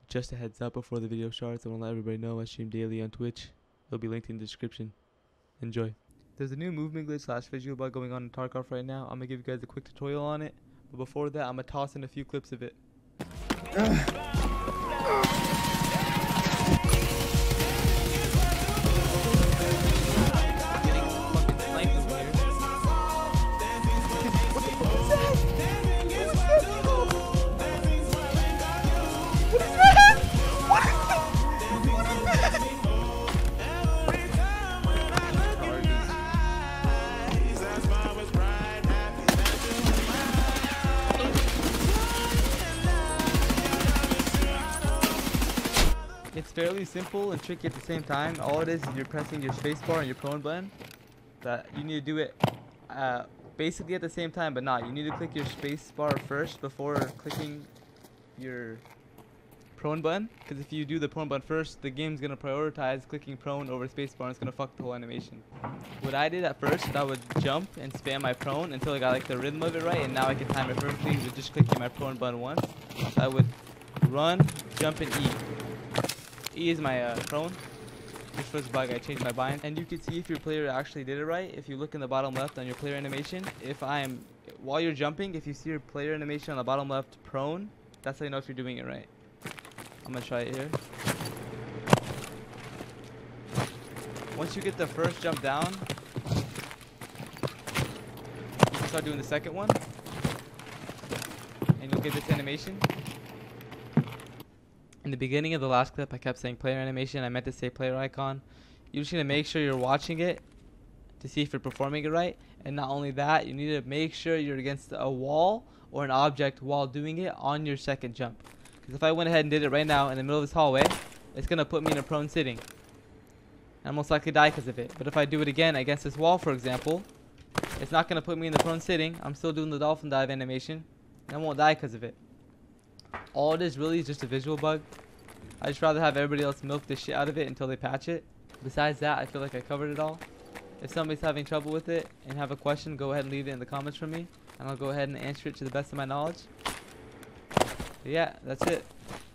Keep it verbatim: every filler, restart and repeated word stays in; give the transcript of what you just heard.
Just a heads up before the video starts, I want to let everybody know I stream daily on Twitch. It'll be linked in the description. Enjoy. There's a new movement glitch slash visual bug going on in Tarkov right now. I'm going to give you guys a quick tutorial on it. But before that, I'm going to toss in a few clips of it. It's fairly simple and tricky at the same time. All it is is you're pressing your spacebar and your prone button. That you need to do it uh, basically at the same time, but not. You need to click your spacebar first before clicking your prone button. Because if you do the prone button first, the game's gonna prioritize clicking prone over spacebar, and it's gonna fuck the whole animation. What I did at first, I would jump and spam my prone until I got like the rhythm of it right, and now I can time it perfectly with just clicking my prone button once. So I would run, jump, and E. E is my uh, prone. Just for this bug, I changed my bind. And you can see if your player actually did it right. If you look in the bottom left on your player animation, if I am, while you're jumping, if you see your player animation on the bottom left prone, that's how you know if you're doing it right. I'm gonna try it here. Once you get the first jump down, you can start doing the second one. And you'll get this animation. In the beginning of the last clip, I kept saying player animation. I meant to say player icon. You just need to make sure you're watching it to see if you're performing it right. And not only that, you need to make sure you're against a wall or an object while doing it on your second jump. Because if I went ahead and did it right now in the middle of this hallway, it's going to put me in a prone sitting. I'll most likely die because of it. But if I do it again against this wall, for example, it's not going to put me in the prone sitting. I'm still doing the dolphin dive animation, and I won't die because of it. All it is really is just a visual bug. I just rather have everybody else milk the shit out of it until they patch it. Besides that, I feel like I covered it all. If somebody's having trouble with it and have a question, go ahead and leave it in the comments for me, and I'll go ahead and answer it to the best of my knowledge. But yeah, that's it.